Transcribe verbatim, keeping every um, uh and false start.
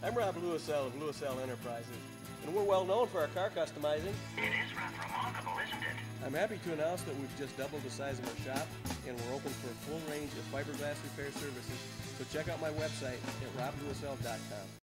I'm Rob Louisell of Louisell Enterprises, and we're well known for our car customizing. It is rather remarkable, isn't it? I'm happy to announce that we've just doubled the size of our shop, and we're open for a full range of fiberglass repair services. So check out my website at rob louisell dot com.